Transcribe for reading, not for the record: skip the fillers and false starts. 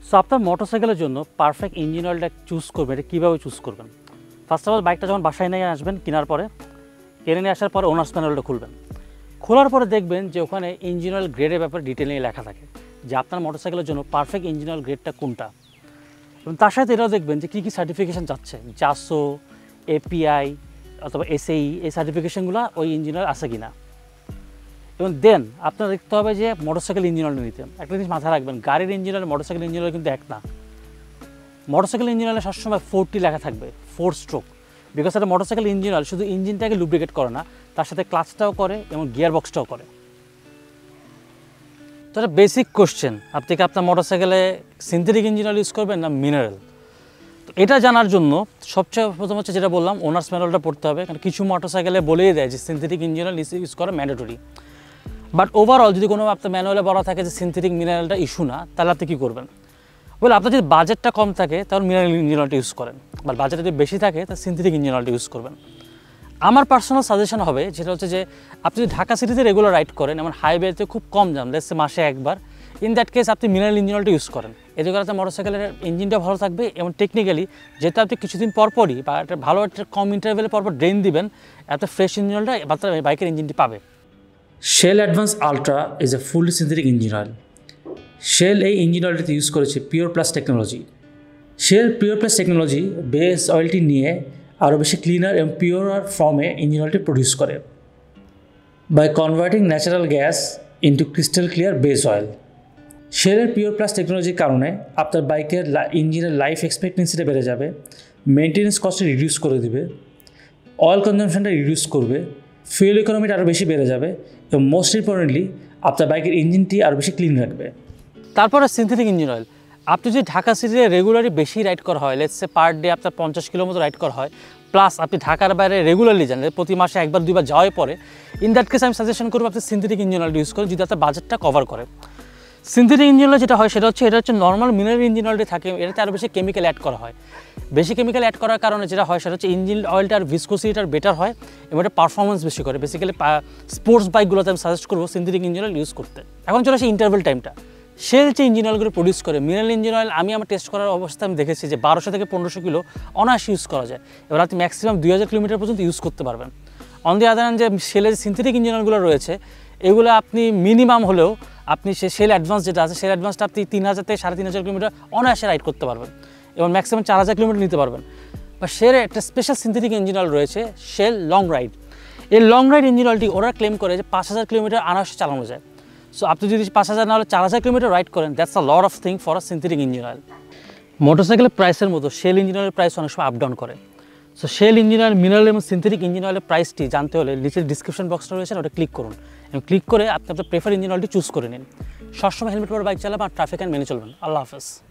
So আপনার মোটরসাইকেলের জন্য পারফেক্ট ইঞ্জিন অয়েলটা চুজ করবেন, এটা কীভাবে চুজ করবেন? ফার্স্ট অফ অল বাইকটা যখন বাসায় নিয়ে আসবেন, কেনার পরে কিনে নিয়ে আসার পরে ওনার্স ম্যানুয়ালটা খুলবেন। খোলার পরে দেখবেন যে ওখানে ইঞ্জিন অয়েল গ্রেডের ব্যাপারে ডিটেল নিয়ে লেখা থাকে যে আপনার মোটরসাইকেলের জন্য পারফেক্ট ইঞ্জিন অয়েল গ্রেডটা কোনটা, এবং তার সাথে এটাও দেখবেন যে কী কী সার্টিফিকেশান যাচ্ছে, জাসো, এপিআই অথবা এসএই, এই সার্টিফিকেশানগুলো ওই ইঞ্জিন অয়েল আছে কি না। এবং দেন আপনার দেখতে হবে যে মোটরসাইকেল ইঞ্জিন অয়েল নিতে একটা জিনিস মাথায় রাখবেন, গাড়ির engine oil motorcycle engine oil কিন্তু এক না। মোটরসাইকেল ইঞ্জিন অয়েলে সবসময় 40 লেখা থাকবে, 4 স্ট্রোক, বিকজ একটা মোটরসাইকেল ইঞ্জিন অয়েল শুধু ইঞ্জিনটাকে লুব্রিকেট করে না, তার সাথে ক্লাচটাও করে এবং গিয়ার বক্সটাও করে। তো এটা বেসিক কোশ্চেন, আপনি কি আপনার মোটরসাইকেলে সিনথেটিক ইঞ্জিন অয়েল ইউজ করবেন না মিনারেল। তো এটা জানার জন্য সবচেয়ে প্রথম হচ্ছে যেটা বললাম, ওনার্স ম্যানুয়ালটা পড়তে হবে, কারণ কিছু মোটরসাইকেলে বলেই দেয় যে সিনথেটিক ইঞ্জিন অয়েল ইউজ করা ম্যান্ডেটরি। বাট ওভারঅল যদি কোনো আপনার ম্যানুয়ালে বলা থাকে যে সিনথেটিক মিনারেলটা ইস্যু না, তাহলে আপনি কী করবেন? বলে আপনার যদি বাজেটটা কম থাকে তাহলে মিনারেল ইঞ্জিন অয়েলটা ইউজ করেন, বাট বাজেট যদি বেশি থাকে তাহলে সিনথেটিক ইঞ্জিন অয়েলটা ইউজ করবেন। আমার পার্সোনাল সাজেশন হবে যেটা হচ্ছে যে আপনি যদি ঢাকা সিটিতে রেগুলার রাইড করেন, এমন হাইওয়েতে খুব কম যান, লেটস সে মাসে একবার, ইন দ্যাট কেস আপনি মিনারেল ইঞ্জিন অয়েলটা ইউজ করেন। এতে করে আপনার মোটরসাইকেলের ইঞ্জিনটা ভালো থাকবে এবং টেকনিক্যালি যেহেতু আপনি কিছুদিন পরপরই বা একটা ভালো একটা কম ইন্টারভেলে পরপর ড্রেন দিবেন, আপনার ফ্রেশ ইঞ্জিন অয়েলটা আপনার বাইকের ইঞ্জিনটি পাবে। Shell advance ultra is a fully synthetic engine oil. Shell এই ইঞ্জিন অয়েলটিতে ইউজ করেছে pure plus technology. Shell pure plus technology base অয়েলটি নিয়ে আরও বেশি ক্লিনার এবং পিওরার ফর্মে ইঞ্জিন অয়েলটি প্রডিউস করে by converting natural gas into crystal clear base oil. শেলের পিওর প্লাস টেকনোলজির কারণে আপনার বাইকের ইঞ্জিনের লাইফ এক্সপেক্টেন্সিটা বেড়ে যাবে, মেনটেন্যান্স কস্টটা রিডিউস করে দেবে, অয়েল কনজামশনটা রিডিউস করবে, ফুয়েল ইকোনমিটা আরও বেশি বেড়ে যাবে এবং মোস্ট ইম্পর্টেন্টলি আপনার বাইকের ইঞ্জিনটি আরও বেশি ক্লিন রাখবে। তারপরে সিনথেটিক ইঞ্জিন অয়েল, আপনি যদি ঢাকা সিটিতে রেগুলারলি বেশি রাইড করা হয়, লেটস সে পার ডে আপনার 50 কিলোমিটার রাইড করা হয়, প্লাস আপনি ঢাকার বাইরে রেগুলারলি যান, প্রতি মাসে একবার দুইবার যাওয়ার পরে, ইন দ্যাট কেস আমি সাজেশন করবো আপনি সিনথেটিক ইঞ্জিন অয়েল ইউজ করেন যদি আপনার বাজেটটা কভার করে। সিনথেটিক ইঞ্জিন অয়েল যেটা হয় সেটা হচ্ছে নর্মাল মিনারেল ইঞ্জিন অয়েলটি থাকে, এটাতে আরও বেশি কেমিক্যাল অ্যাড করা হয়। বেশি কেমিক্যাল অ্যাড করার কারণে যেটা হয় সেটা হচ্ছে ইঞ্জিন অয়েলটার ভিসকোসিটিটার বেটার হয় এবং এটা পারফরমেন্স বেশি করে। বেসিক্যালি স্পোর্টস বাইকগুলোতে আমি সাজেস্ট করবো সিনথেটিক ইঞ্জিন অয়েল ইউজ করতে। এখন চলে আসে ইন্টারভেল টাইমটা। শেল যে ইঞ্জিন অয়েলগুলো প্রডিউস করে, মিনারেল ইঞ্জিন অয়েল আমি আমার টেস্ট করার অবস্থায় আমি দেখেছি যে 1200 থেকে 1500 কিলো অনায়াসে ইউজ করা যায়, এবার আপনি ম্যাক্সিমাম 2000 কিলোমিটার পর্যন্ত ইউজ করতে পারবেন। অন দি আদার হ্যান্ড যে শেলের সিনথেটিক ইঞ্জিন অয়েলগুলো রয়েছে, এগুলো আপনি মিনিমাম হলেও আপনি শেল অ্যাডভান্স যেটা আছে, শেল অ্যাডভান্সটা আপনি 3000 থেকে 3500 কিলোমিটার অনায়াসে রাইড করতে পারবেন এবং ম্যাক্সিমাম 4000 কিলোমিটার নিতে পারবেন। বা শেলের একটা স্পেশাল সিনথেটিক ইঞ্জিন অয়েল রয়েছে, শেল লং রাইড। এই লং রাইড ইঞ্জিন অয়েলটি ওরা ক্লেম করে যে 5000 কিলোমিটার অনায়াসে চালানো যায়। সো আপনি যদি 5000 না হলে 4000 কিলোমিটার রাইড করেন, that's a lot of thing for a synthetic engine oil. মোটরসাইকেলের প্রাইসের মতো শেল ইঞ্জিন অয়েলের প্রাইস অনেক সময় আপ ডাউন করে। So Shell engine oil, mineral এবং সিনথেটিক ইঞ্জিন অয়েলের প্রাইসটি জানতে হলে নিচের ডিসক্রিপশন বক্সটা রয়েছে, ওটা ক্লিক করুন এবং ক্লিক করে আপনি আপনার প্রেফার ইঞ্জিন অয়েলটি চুজ করে নিন। সবসময় হেলমেট পরে বাইক চালাবেন আর ট্রাফিক আইন মেনে চলবেন। আল্লাহ হাফেজ।